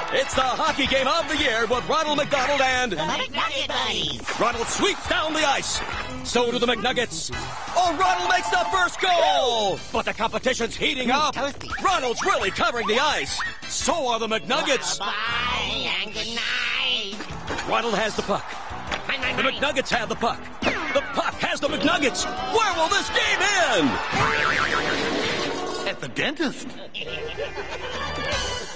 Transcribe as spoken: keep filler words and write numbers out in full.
It's the hockey game of the year with Ronald McDonald and... The McNugget Buddies. Ronald sweeps down the ice. So do the McNuggets. Oh, Ronald makes the first goal! But the competition's heating up. Toasty. Ronald's really covering the ice. So are the McNuggets. Bye and good night. Ronald has the puck. The McNuggets have the puck. The puck has the McNuggets. Where will this game end? At the dentist.